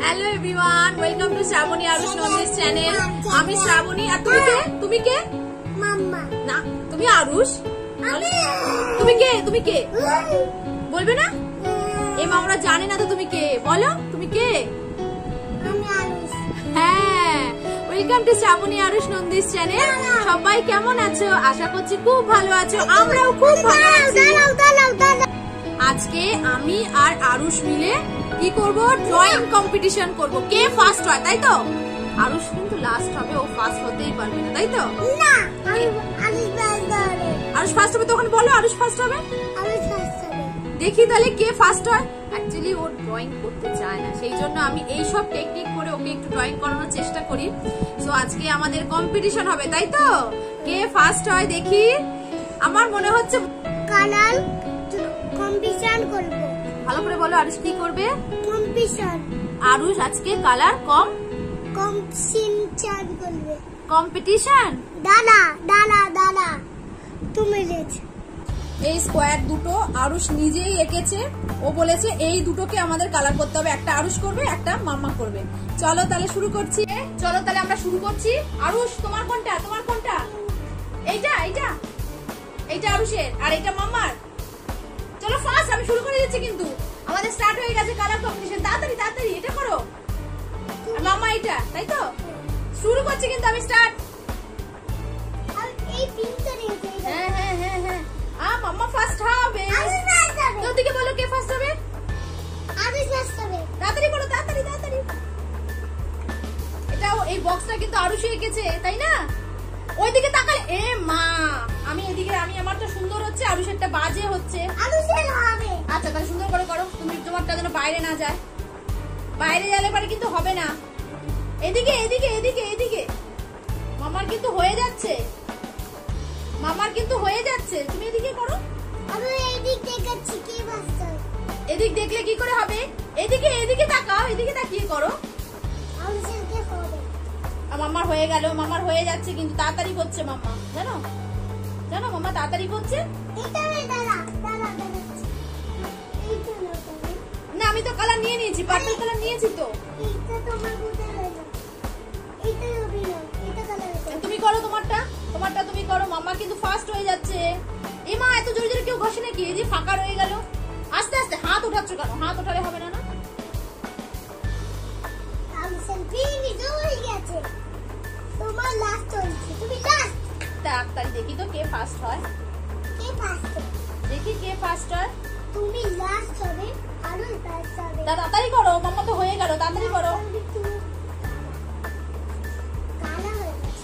Hello everyone, welcome to Shravani Arush Nandi's channel. আমি শ্রাবণী আর তুমি কে? মাম্মা না, তুমি আরুষ। তুমি কে বলবে না? এই মামরা জানে না তো তুমি কে, বলো তুমি কে? আমি আরুষ। হ্যাঁ, welcome to Shravani Arush Nandi's channel. সবাই কেমন আছো? আশা করছি খুব ভালো আছো, আমরাও খুব ভালো আছি। আজকে আমি আর আরুষ মিলে কি করব? ড্রয়িং কম্পিটিশন করব। কে ফার্স্ট হয়, তাই তো? আরুষ কিন্তু লাস্ট হবে, ও ফার্স্ট হতেই পারবে না, তাই তো? না, আরুষ ফার্স্ট হবে। তখন বলো আরুষ ফার্স্ট হবে। দেখি তাহলে কে ফার্স্ট হয়। অ্যাকচুয়ালি ও ড্রয়িং করতে চায় না, সেই জন্য আমি এই সব টেকনিক করে ওকে একটু ড্রয়িং করানোর চেষ্টা করি। সো আজকে আমাদের কম্পিটিশন হবে, তাই তো? কে ফার্স্ট হয় দেখি। আমার মনে হচ্ছে কালার কম্পিটিশন করব। ভালো করে বলো আরুষ কি করবে? কম্পিটিশন। আরুষ আজকে কালার কম্পিটিশন করবে। কম্পিটিশন। দাদা দাদা দাদা তুমি লেখো। এই স্কোয়ার দুটো আরুষ নিজেই এঁকেছে। ও বলেছে এই দুটোকে আমাদের কালার করতে হবে, একটা আরুষ করবে, একটা মাম্মা করবে। চলো তাহলে শুরু করছি। চলো তাহলে আমরা শুরু করছি। আরুষ তোমার কোনটা? তোমার কোনটা? এইটা এইটা এইটা আরুষের, আর এইটা মাম্মার। চলো ফার্স্ট আমি শুরু করে দিচ্ছি, কিন্তু আমাদের স্টার্ট হয়ে গেছে কালার কম্পিটিশন। তাড়াতাড়ি তাড়াতাড়ি এটা করো। আর মাম্মা এটা, তাই তো? শুরু করছি কিন্তু আমি। স্টার্ট। আর এই পিঙ্কটা নিয়েছে। হ্যাঁ হ্যাঁ হ্যাঁ হ্যাঁ, মাম্মা ফার্স্ট হবে। তো দিকে বলো কে ফার্স্ট হবে? আমি ফার্স্ট হবে। তাড়াতাড়ি বলো, তাড়াতাড়ি তাড়াতাড়ি। এটাও এই বক্সটা কিন্তু আরুষই এঁকেছে, তাই না? ওইদিকে তাকালে এ মা, আমি এদিকে, আমি আমারটা সুন্দর হচ্ছে, আরুষেরটা বাজে হচ্ছে। আরুষের হবে। আচ্ছা তাহলে সুন্দর করে করো, তুমি তোমারটা যেন বাইরে না যায়। বাইরে গেলে পরে কিন্তু হবে না। এদিকে এদিকে এদিকে এদিকে। মামার কিন্তু হয়ে যাচ্ছে, মামার কিন্তু হয়ে যাচ্ছে। তুমি এদিকে করো। আমি এদিক দেখাচ্ছি কি বাচ্চা। এদিক দেখলে কি করে হবে? এদিকে এদিকে তাকাও, এদিকে তাকিয়ে করো। আরুষেরকে হবে। মামার হয়ে গেল, মামার হয়ে যাচ্ছে, কিন্তু তাড়াতাড়ি করছে মাম্মা, জানো জানো মাম্মা তাড়াতাড়ি করছে। না আমি তো কালার নিয়ে নিয়েছি, পার্পল কালার নিয়েছি তো। তুমি করো তোমারটা, তোমারটা তুমি করো। মাম্মা কিন্তু ফার্স্ট হয়ে যাচ্ছে। এই মা এত জোরে জোরে কেউ ঘষে নাকি? এই যে ফাঁকা রয়ে গেল। আস্তে আস্তে। হাত উঠাচ্ছ কেন? হাত উঠালে হবে না। না তোমার লাস্ট হয়েছে, তুমি লাস্ট। তাড়াতাড়ি দেখি তো কে ফার্স্ট হয়। কে ফার্স্ট? দেখি কে ফার্স্ট হয়। তুমি লাস্ট হবে, আরুষ ফার্স্ট হবে। তাড়াতাড়ি করো, মাম্মা তো হয়ে গেল, তাড়াতাড়ি করো। কালা হয়ে গেছে।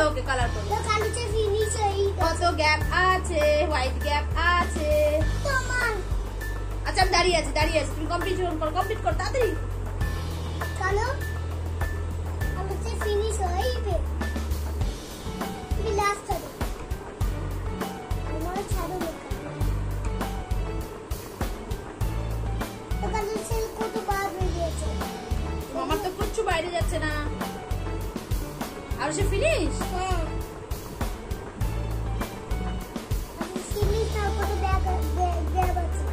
ওকে কালার করো। কত গ্যাপ আছে, হোয়াইট গ্যাপ আছে। আচ্ছা আমি দাঁড়িয়ে আছি তুমি কমপ্লিট করো তাড়াতাড়ি। চলো আলুতে ফিনিশ হইবে। তুমি লাস্ট করো। আমার ছাড়ো না। তো কালু সেল কত বার হয়ে গেছে। আমার তো কিচ্ছু বাইরে যাচ্ছে না। আর সে ফিনিশ? হ্যাঁ। আমি ফিনিশ না কত ব্যাগ আছে।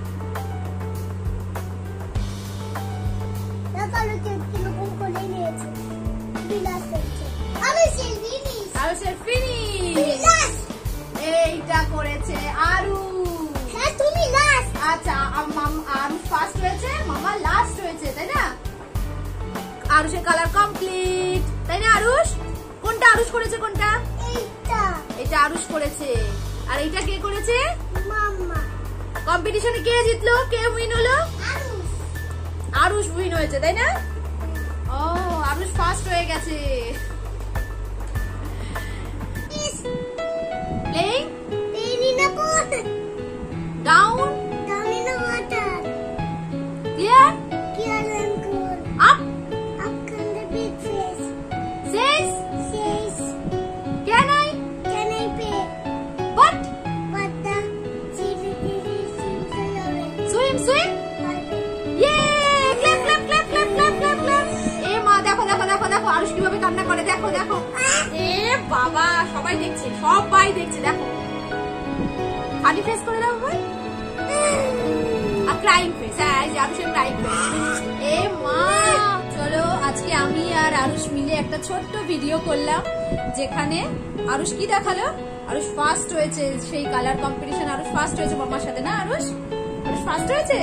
না কালু কিরকম করে নিয়েছে। বিলাস করছে। আমি সেল ফিনিশ। আর সে ফিনিশ। বিলাস। এইটা করেছে আরু। হ্যাঁ তুমি লাস্ট। আচ্ছা আরু ফার্স্ট হয়েছে, মামা লাস্ট হয়েছে, তাই না? আরুষের কালার কমপ্লিট, তাই না আরুষ? কোনটা আরুষ করেছে কোনটা? এটা আরুষ করেছে। আর এইটা কে করেছে? মাম্মা। কম্পিটিশনে কে জিতলো, কে উইন হলো? আরুষ। আরুষ উইন হয়েছে, তাই না? ও আরুষ ফার্স্ট হয়ে গেছে। Playing? in a pot. Down? Down in the water. Clear? Clear and cool. Up? Up can the big fish. Says? Says, Can I? can I pay? What? But the chili seems away. Swim, swim? Yay! Clap, clap, clap, clap, clap, clap, clap. এ মা দেখো দেখো দেখো দেখো আরুষ কিভাবে কান্না করে, দেখো দেখো। এ বাবা সবাই দেখছে দেখো। ফানি ফেস করে দাও ভাই। আর ক্রাইং ফেস, হ্যাঁ এই যে আরুষের ক্রাইং ফেস। এ মা চলো আজকে আমি আর আরুষ মিলে একটা ছোট্ট ভিডিও করলাম, যেখানে আরুষ কি দেখালো, আরুষ ফার্স্ট হয়েছে সেই কালার কম্পিটিশন। আরুষ ফার্স্ট হয়েছে মামার সাথে, না আরুষ? আরুষ ফার্স্ট হয়েছে,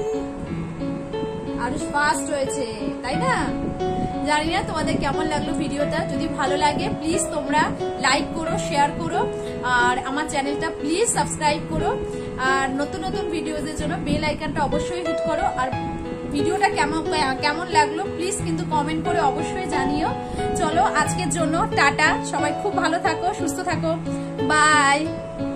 আরুষ ফার্স্ট হয়েছে, তাই না? জানি না তোমাদের কেমন লাগলো ভিডিওটা। যদি ভালো লাগে প্লিজ তোমরা লাইক করো, শেয়ার করো, আর আমার চ্যানেলটা প্লিজ সাবস্ক্রাইব করো। আর নতুন নতুন ভিডিওদের জন্য বেল আইকনটা অবশ্যই হিট করো। আর ভিডিওটা কেমন লাগলো প্লিজ কিন্তু কমেন্ট করে অবশ্যই জানিও। চলো আজকের জন্য টাটা, সবাই খুব ভালো থাকো, সুস্থ থাকো, বাই।